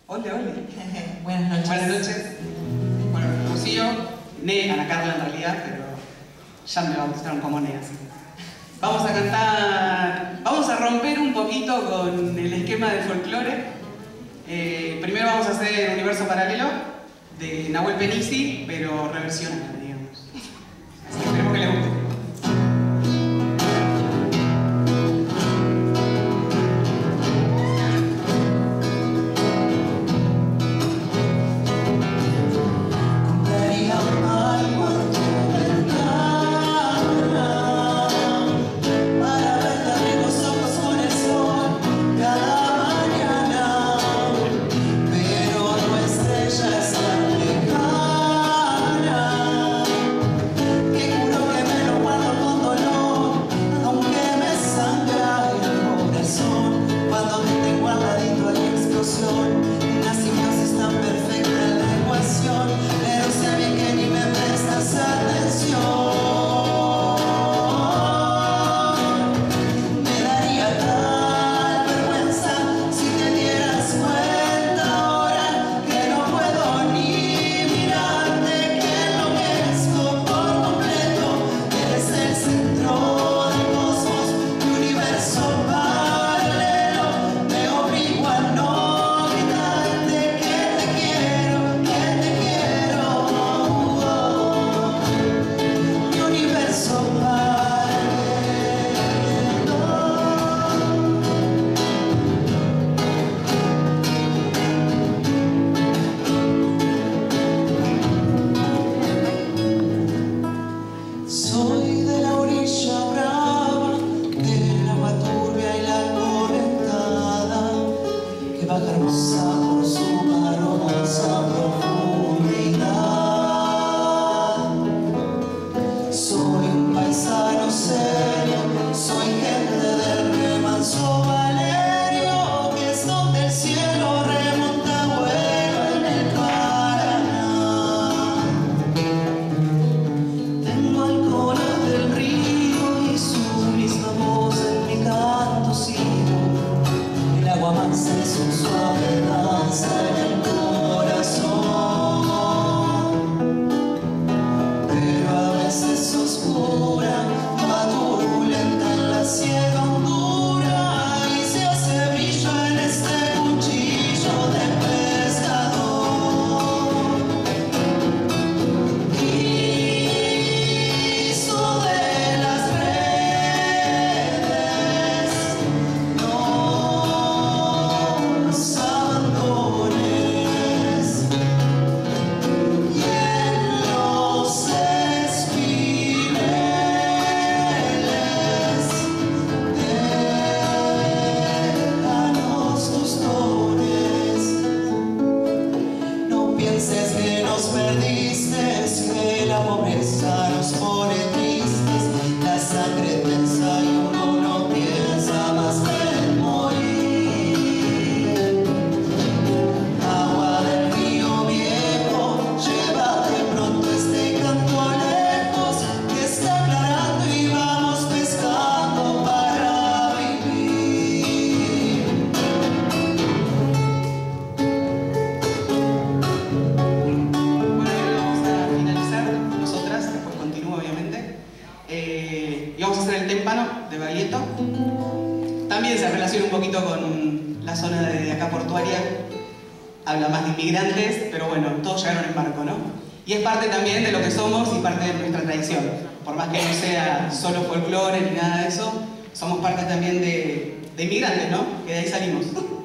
Ole, ole. Buenas noches. Buenas noches. Bueno, Rocío, Ana Carla en realidad, pero ya me bautizaron como Ne, así. Vamos a cantar, vamos a romper un poquito con el esquema de folclore. Primero vamos a hacer Universo Paralelo de Nahuel Penisi, pero reversionado, digamos. Así que esperemos que les guste. Una simbiosis tan perfecta en la ecuación, pero sé bien que ni me prestas atención. Me daría tal vergüenza si te dieras cuenta ahora que no puedo ni mirarte, que enloquezco por completo. Eres el centro del cosmos, mi universo paralelo. Me obligo a no soy de la orilla brava, del agua turbia y la correntada, que baja hermosa por su parosa profundidad. Soy un paisano serio, soy gente del remanso Valerio, que es donde el cielo remonta vuelo en el Paraná. Tengo el color del río y su misma voz en mi canto sigo. El agua mansa y su suave danza en el corazón, pero a veces oscura, va turbulenta en la ciega hondura y se hace brillo en este cuchillo de pescador. Pienses que nos perdiste, que la pobreza nos pone tristes, la sangre tensa y uno no piensa más que en morir. Agua del río viejo, llévate pronto este canto lejos, que está aclarando y vamos pescando para vivir. Y vamos a hacer el témpano de Baglietto. También se relaciona un poquito con la zona de acá portuaria. Habla más de inmigrantes, pero bueno, todos llegaron en barco, ¿no? Y es parte también de lo que somos y parte de nuestra tradición. Por más que no sea solo folclore ni nada de eso, somos parte también de inmigrantes, ¿no? Que de ahí salimos.